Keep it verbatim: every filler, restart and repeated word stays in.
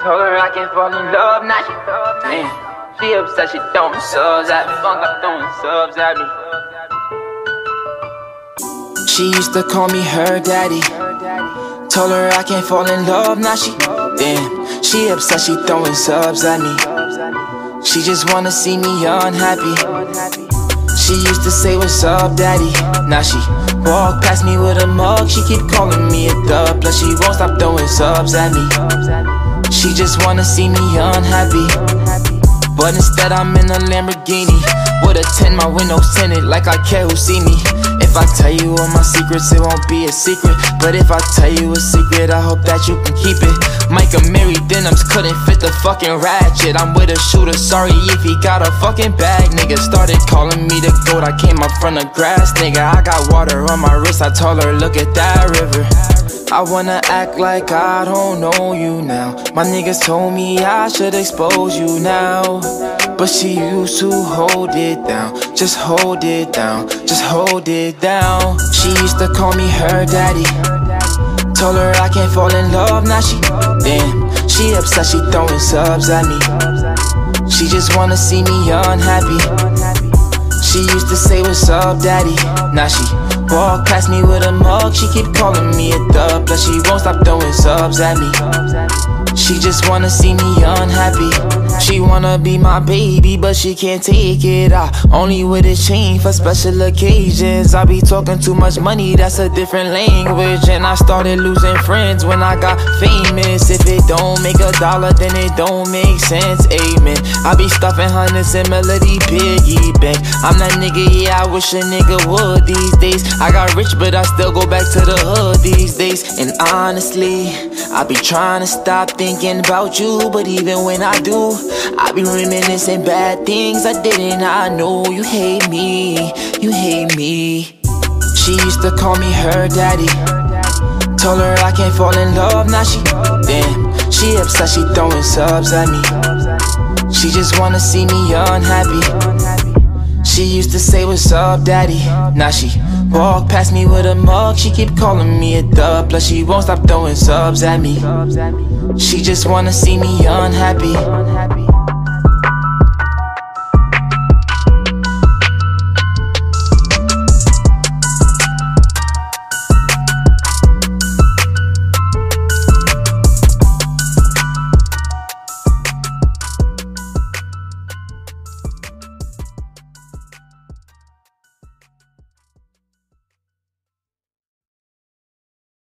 Told her I can't fall in love, now she man. She upset, she throwing subs at me. Funk up throwing subs at me. She used to call me her daddy. Told her I can't fall in love, now she damn. She upset, she throwing subs at me. She just wanna see me unhappy. She used to say what's up daddy. Now she walk past me with a mug. She keep calling me a dub. Plus she won't stop throwing subs at me. She just wanna see me unhappy. But instead I'm in a Lamborghini with a ten, my windows tinted, like I care who see me. If I tell you all my secrets, it won't be a secret. But if I tell you a secret, I hope that you can keep it. Micah Mary denims couldn't fit the fucking ratchet. I'm with a shooter, sorry if he got a fucking bag. Nigga started calling me the goat, I came up from the grass. Nigga, I got water on my wrist, I told her look at that river. I wanna act like I don't know you now. My niggas told me I should expose you now. But she used to hold it down. Just hold it down, just hold it down. She used to call me her daddy. Told her I can't fall in love, now she damn. She upset, she throwing subs at me. She just wanna see me unhappy. She used to say what's up daddy. Now she walk past me with a mug. She keep calling me a dub. Plus she won't stop throwing subs at me. She just wanna see me unhappy. She wanna be my baby, but she can't take it out. Only with a chain for special occasions. I be talking too much money, that's a different language. And I started losing friends when I got famous. If it don't make a dollar, then it don't make sense, amen. I be stuffing hundreds in Melody piggy bank. I'm that nigga, yeah, I wish a nigga would these days. I got rich, but I still go back to the hood these days. And honestly, I be trying to stop thinking about you, but even when I do, I be reminiscing bad things I did and I know you hate me, you hate me. She used to call me her daddy. Told her I can't fall in love, now she damn. She upset, she throwing subs at me. She just wanna see me unhappy. She used to say what's up daddy. Now she walk past me with a mug. She keep calling me a dub. Plus she won't stop throwing subs at me. She just wanna see me unhappy.